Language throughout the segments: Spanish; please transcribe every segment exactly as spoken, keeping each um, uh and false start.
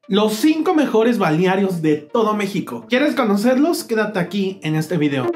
Los cinco mejores balnearios de todo México. ¿Quieres conocerlos? Quédate aquí en este video.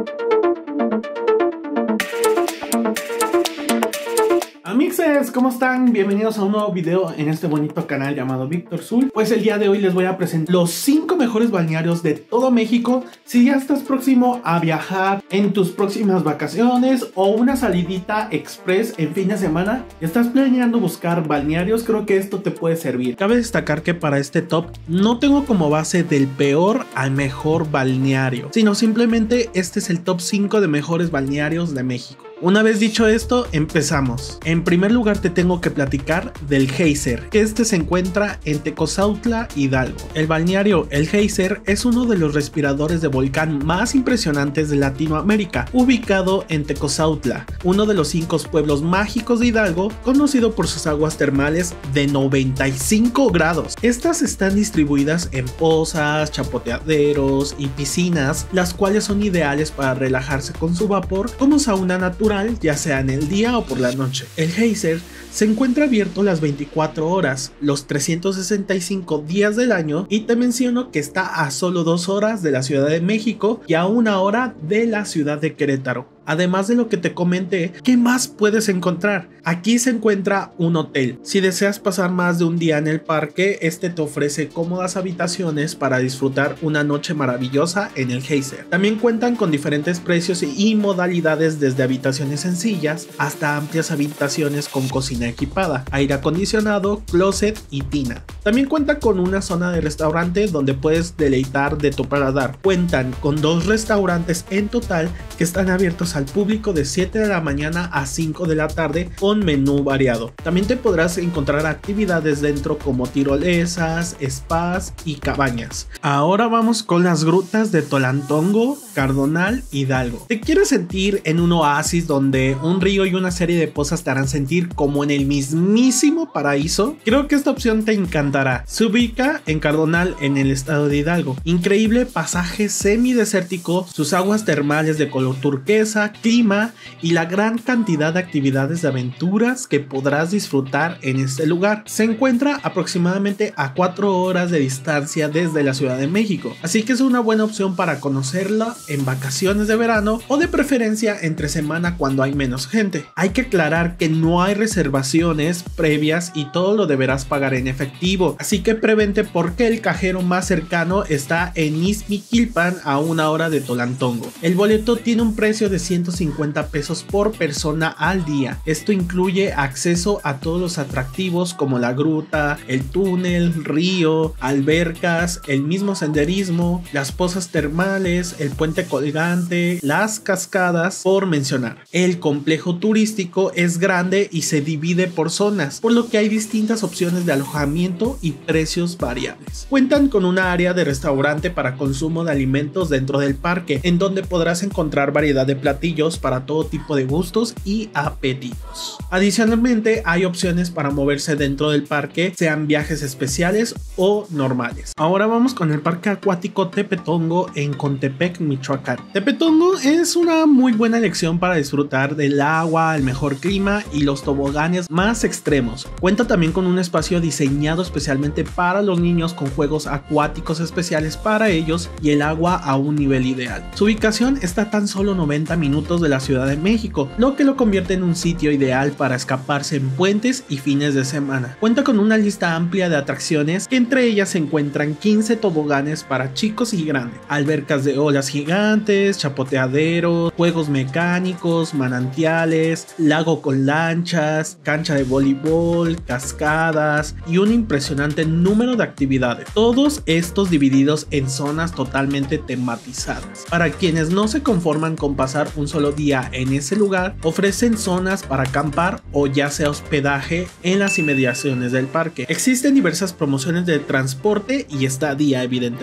Amixes, ¿cómo están? Bienvenidos a un nuevo video en este bonito canal llamado Víctor Zul. Pues el día de hoy les voy a presentar los cinco mejores balnearios de todo México. Si ya estás próximo a viajar en tus próximas vacaciones o una salidita express en fin de semana, estás planeando buscar balnearios, creo que esto te puede servir. Cabe destacar que para este top no tengo como base del peor al mejor balneario, sino simplemente este es el top cinco de mejores balnearios de México. Una vez dicho esto, empezamos. En primer lugar te tengo que platicar del Geyser, que este se encuentra en Tecozautla, Hidalgo. El balneario El Geyser es uno de los respiradores de volcán más impresionantes de Latinoamérica, ubicado en Tecozautla, uno de los cinco pueblos mágicos de Hidalgo, conocido por sus aguas termales de noventa y cinco grados. Estas están distribuidas en pozas, chapoteaderos y piscinas, las cuales son ideales para relajarse con su vapor como sauna natural, ya sea en el día o por la noche. El Geyser se encuentra abierto las veinticuatro horas, los trescientos sesenta y cinco días del año, y te menciono que está a solo dos horas de la Ciudad de México y a una hora de la ciudad de Querétaro. Además de lo que te comenté, ¿qué más puedes encontrar? Aquí se encuentra un hotel. Si deseas pasar más de un día en el parque, este te ofrece cómodas habitaciones para disfrutar una noche maravillosa en el Geyser. También cuentan con diferentes precios y modalidades, desde habitaciones sencillas hasta amplias habitaciones con cocina equipada, aire acondicionado, closet y tina. También cuenta con una zona de restaurante donde puedes deleitar de tu paladar. Cuentan con dos restaurantes en total que están abiertos al público de siete de la mañana a cinco de la tarde con menú variado. También te podrás encontrar actividades dentro como tirolesas, spas y cabañas. Ahora vamos con las grutas de Tolantongo, Cardonal, Hidalgo. ¿Te quieres sentir en un oasis donde un río y una serie de pozas te harán sentir como en el mismísimo paraíso? Creo que esta opción te encantará. Se ubica en Cardonal, en el estado de Hidalgo. Increíble pasaje semidesértico, sus aguas termales de color turquesa, clima y la gran cantidad de actividades de aventuras que podrás disfrutar en este lugar. Se encuentra aproximadamente a cuatro horas de distancia desde la Ciudad de México, así que es una buena opción para conocerla en vacaciones de verano o de preferencia entre semana cuando hay menos gente. Hay que aclarar que no hay reservaciones previas y todo lo deberás pagar en efectivo, así que prevente porque el cajero más cercano está en Ixmiquilpan, a una hora de Tolantongo. El boleto tiene un precio de ciento cincuenta pesos por persona al día. Esto incluye acceso a todos los atractivos como la gruta, el túnel, río, albercas, el mismo senderismo, las pozas termales, el puente colgante, las cascadas, por mencionar. El complejo turístico es grande y se divide por zonas, por lo que hay distintas opciones de alojamiento y precios variables. Cuentan con una área de restaurante para consumo de alimentos dentro del parque, en donde podrás encontrar variedad de platillos para todo tipo de gustos y apetitos. Adicionalmente, hay opciones para moverse dentro del parque, sean viajes especiales o normales. Ahora vamos con el parque acuático Tepetongo en Contepec, Michoacán. Tepetongo es una muy buena elección para disfrutar del agua, el mejor clima y los toboganes más extremos. Cuenta también con un espacio diseñado especialmente para los niños, con juegos acuáticos especiales para ellos y el agua a un nivel ideal. Su ubicación está a tan solo noventa minutos de la Ciudad de México, lo que lo convierte en un sitio ideal para escaparse en puentes y fines de semana. Cuenta con una lista amplia de atracciones, que entre ellas se encuentran quince toboganes para chicos y grandes, albercas de olas gigantes, chapoteaderos, juegos mecánicos, manantiales, lago con lanchas, cancha de voleibol, cascadas y un impresionante número de actividades, todos estos divididos en zonas totalmente tematizadas. Para quienes no se conforman con pasar un solo día en ese lugar, ofrecen zonas para acampar o ya sea hospedaje en las inmediaciones del parque. Existen diversas promociones de transporte y estadía, evidentemente.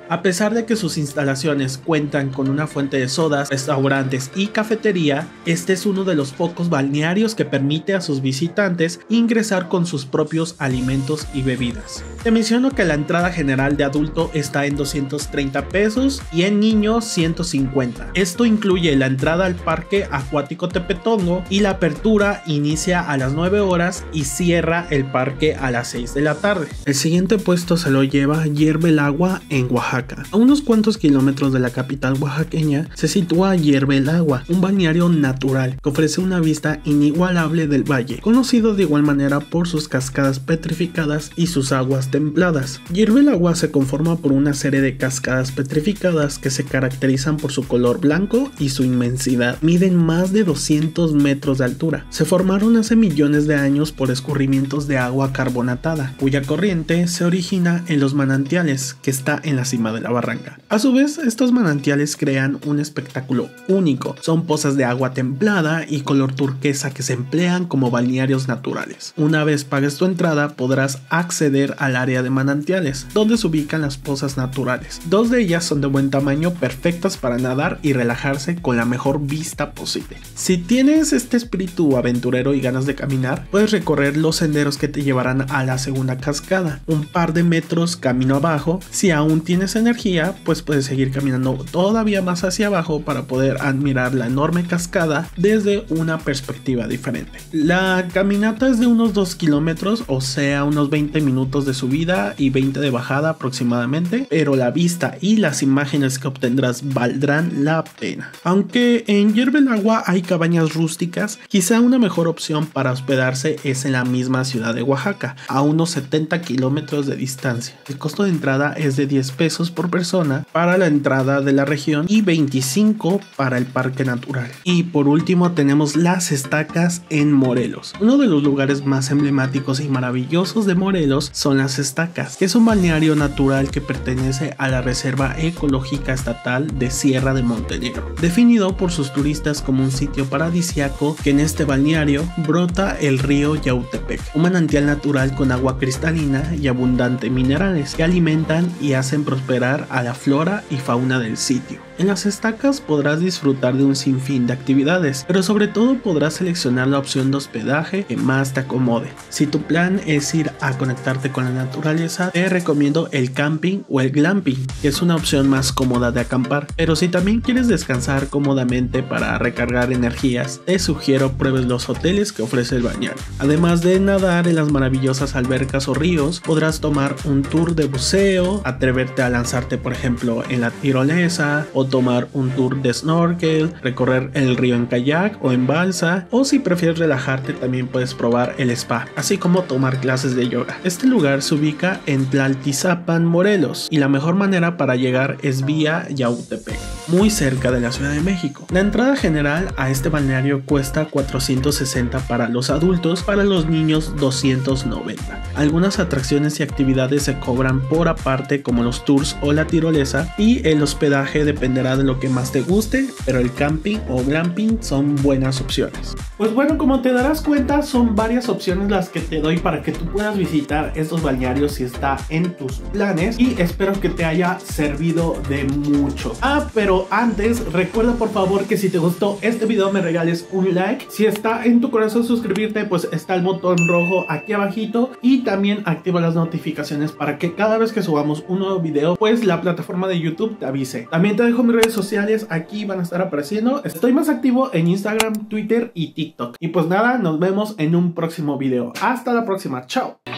A pesar de que sus instalaciones cuentan con una fuente de sodas, restaurantes y cafetería, este es uno de los pocos balnearios que permite a sus visitantes ingresar con sus propios alimentos y bebidas. Te menciono que la entrada general de adulto está en doscientos treinta pesos y en niño ciento cincuenta. Esto incluye la entrada al parque acuático Tepetongo y la apertura inicia a las nueve horas y cierra el parque a las seis de la tarde. El siguiente puesto se lo lleva Hierve el Agua en Oaxaca. A unos cuantos kilómetros de la capital oaxaqueña se sitúa Hierve el Agua, un balneario natural que ofrece una vista inigualable del valle, conocido de igual manera por sus cascadas petrificadas y sus aguas templadas. Hierve el Agua se conforma por una serie de cascadas petrificadas que se caracterizan por su color blanco y su inmensidad. Miden más de doscientos metros de altura. Se formaron hace millones de años por escurrimientos de agua carbonatada, cuya corriente se origina en los manantiales que está en la cima de la barranca. A su vez, estos manantiales crean un espectáculo único. Son pozas de agua templada y color turquesa que se emplean como balnearios naturales. Una vez pagues tu entrada, podrás acceder al área de manantiales, donde se ubican las pozas naturales. Dos de ellas son de buen tamaño, perfectas para nadar y relajarse con la mejor vista posible. Si tienes este espíritu aventurero y ganas de caminar, puedes recorrer los senderos que te llevarán a la segunda cascada, un par de metros camino abajo. Si aún tienes energía, pues puedes seguir caminando todavía más hacia abajo para poder admirar la enorme cascada desde una perspectiva diferente. La caminata es de unos dos kilómetros, o sea unos veinte minutos de subida y veinte de bajada aproximadamente, pero la vista y las imágenes que obtendrás valdrán la pena. Aunque en Hierve el Agua hay cabañas rústicas, quizá una mejor opción para hospedarse es en la misma ciudad de Oaxaca, a unos setenta kilómetros de distancia. El costo de entrada es de diez pesos por persona para la entrada de la región y veinticinco para el parque natural. Y por último tenemos Las Estacas en Morelos. Uno de los lugares más emblemáticos y maravillosos de Morelos son Las Estacas, que es un balneario natural que pertenece a la Reserva Ecológica Estatal de Sierra de Montenegro, definido por sus turistas como un sitio paradisíaco. Que en este balneario brota el río Yautepec, un manantial natural con agua cristalina y abundante minerales que alimentan y hacen prosperar a la flora y fauna del sitio. En Las Estacas podrás disfrutar de un sinfín de actividades, pero sobre todo podrás seleccionar la opción de hospedaje que más te acomode. Si tu plan es ir a conectarte con la naturaleza, te recomiendo el camping o el glamping, que es una opción más cómoda de acampar. Pero si también quieres descansar cómodamente para recargar energías, te sugiero pruebes los hoteles que ofrece el balneario. Además de nadar en las maravillosas albercas o ríos, podrás tomar un tour de buceo, atreverte a lanzarte por ejemplo en la tirolesa, o tomar un tour de snorkel, recorrer el río en kayak o en balsa, o si prefieres relajarte también puedes probar el spa, así como tomar clases de yoga. Este lugar se ubica en Tlaltizapan, Morelos, y la mejor manera para llegar es vía Yautepec, muy cerca de la Ciudad de México. La entrada general a este balneario cuesta cuatrocientos sesenta para los adultos, para los niños doscientos noventa. Algunas atracciones y actividades se cobran por aparte, como los tours o la tirolesa, y el hospedaje depende de lo que más te guste, pero el camping o glamping son buenas opciones. Pues bueno, como te darás cuenta, son varias opciones las que te doy para que tú puedas visitar estos balnearios si está en tus planes, y espero que te haya servido de mucho. Ah, pero antes, recuerda por favor que si te gustó este video me regales un like. Si está en tu corazón suscribirte, pues está el botón rojo aquí abajito, y también activa las notificaciones para que cada vez que subamos un nuevo video, pues la plataforma de YouTube te avise. También te dejo mis redes sociales, aquí van a estar apareciendo. Estoy más activo en Instagram, Twitter y TikTok. Y pues nada, nos vemos en un próximo video. Hasta la próxima, chao.